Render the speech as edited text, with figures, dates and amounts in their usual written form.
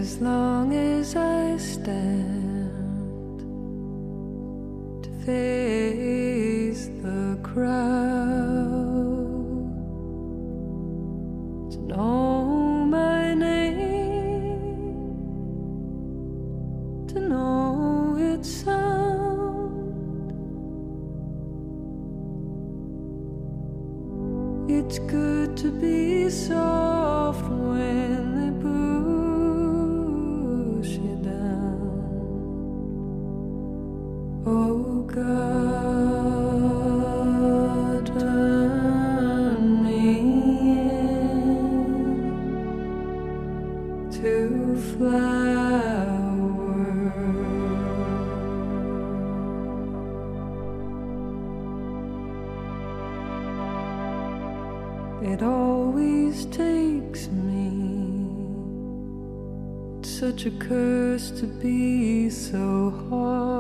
as long as I stand to face the crowd, to know my name, to know its sound. It's good to be soft when they push you down. Oh God, turn me into flower. It always takes me, it's such a curse to be so hard.